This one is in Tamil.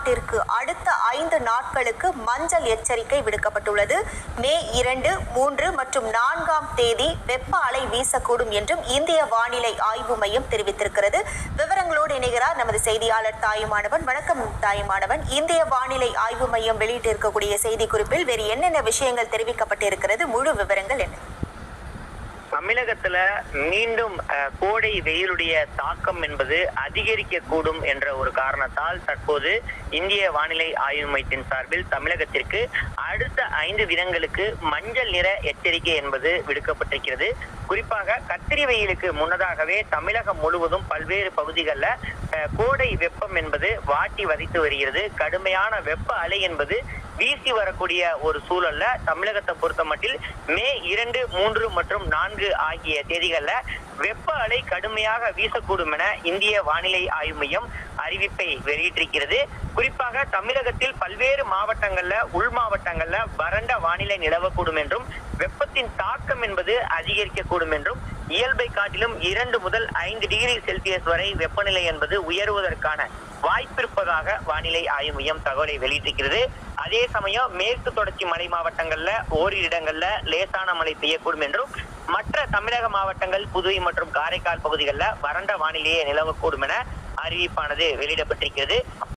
தமிழ்நாட்டிற்கு அடுத்த 5 நாட்களுக்கு மஞ்சள் எச்சரிக்கை விடுக்கப்பட்டுள்ளது. மே 2, 3 மற்றும் 4ஆம் தேதி வெப்ப அலை வீசக்கூடும் என்றும் இந்திய வானிலை ஆய்வு மையம் தெரிவித்திருக்கிறது. விவரங்களோடு இணைகிறார் நமது செய்தியாளர் தாயுமானவன். வணக்கம் தாயுமானவன். இந்திய வானிலை ஆய்வு மையம் வெளியிட்டிருக்கக்கூடிய செய்திக்குறிப்பில் வேறு என்னென்ன விஷயங்கள் தெரிவிக்கப்பட்டிருக்கிறது? முழு விவரங்கள் என்ன? தமிழகத்துல மீண்டும் கோடை வெயிலுடைய தாக்கம் என்பது அதிகரிக்க கூடும் என்ற ஒரு காரணத்தால் தற்போது இந்திய வானிலை ஆய்வு மையத்தின் சார்பில் தமிழகத்திற்கு அடுத்த 5 தினங்களுக்கு மஞ்சள் நிற எச்சரிக்கை என்பது விடுக்கப்பட்டிருக்கிறது. குறிப்பாக கத்திரி வெயிலுக்கு முன்னதாகவே தமிழகம் முழுவதும் பல்வேறு பகுதிகளில் கோடை வெப்பம் என்பது வாட்டி வதைத்து வருகிறது. கடுமையான வெப்ப அலை என்பது வீசி வரக்கூடிய ஒரு சூழல்ல தமிழகத்தை பொறுத்த மட்டில் மே 2, 3 மற்றும் 4 ஆகிய தேதிகள்ல வெப்ப அலை கடுமையாக வீசக்கூடும் என இந்திய வானிலை ஆய்வு மையம் அறிவிப்பை வெளியிட்டிருக்கிறது. குறிப்பாக தமிழகத்தில் பல்வேறு மாவட்டங்கள்ல உள் மாவட்டங்கள்ல வறண்ட வானிலை நிலவக்கூடும் என்றும் வெப்பத்தின் தாக்கம் என்பது அதிகரிக்கக்கூடும் என்றும் இயல்பை காட்டிலும் 2 முதல் 5 டிகிரி செல்சியஸ் வரை வெப்பநிலை என்பது உயர்வதற்கான வாய்ப்பிருப்பதாக வானிலை ஆய்வு மையம் தகவலை வெளியிட்டிருக்கிறது. அதே சமயம் மேற்கு தொடர்ச்சி மலை மாவட்டங்கள்ல ஓரிரு இடங்கள்ல லேசான மழை பெய்யக்கூடும் என்றும் மற்ற தமிழக மாவட்டங்கள் புதுவை மற்றும் காரைக்கால் பகுதிகளில் வறண்ட வானிலையே நிலவக்கூடும் என அறிவிப்பானது வெளியிடப்பட்டிருக்கிறது.